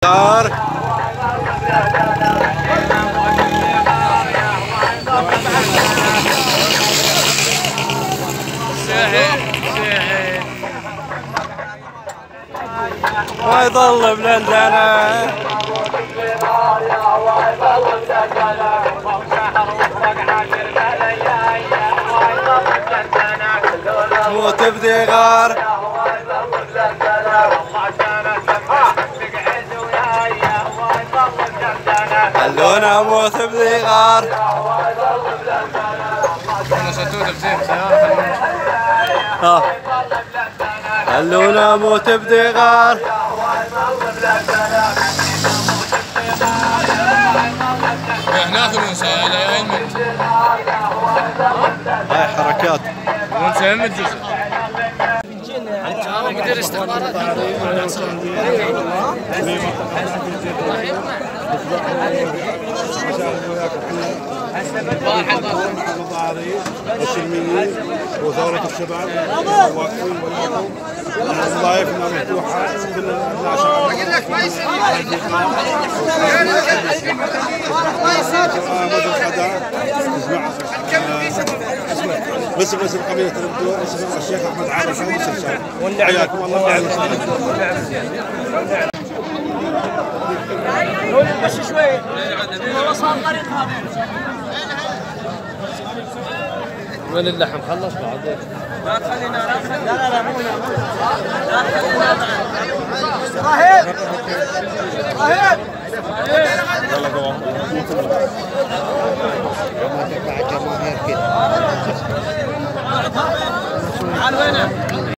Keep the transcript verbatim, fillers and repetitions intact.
دار ويظل بلندنا موت بدغار خلونا موت بدغار خلونا موت بدغار هناك المنسى يا ايمن هاي حركات المنسى هم الجزء انا مدير استخبارات السلميين وزارة الشباب واقفين وياكم ضيافنا مفتوحة كل أبناء شعبنا ما يصير بس بس قبيلة الردود اسمه الشيخ أحمد عابد حياكم الله وعلى بس شوي والله صار طريق هذا وين اللحم خلص بعد لا تخلينا لا تخلينا لا لا مو هنا لا تخلينا راهب راهب يلا دوام جماهير كده تعال وينه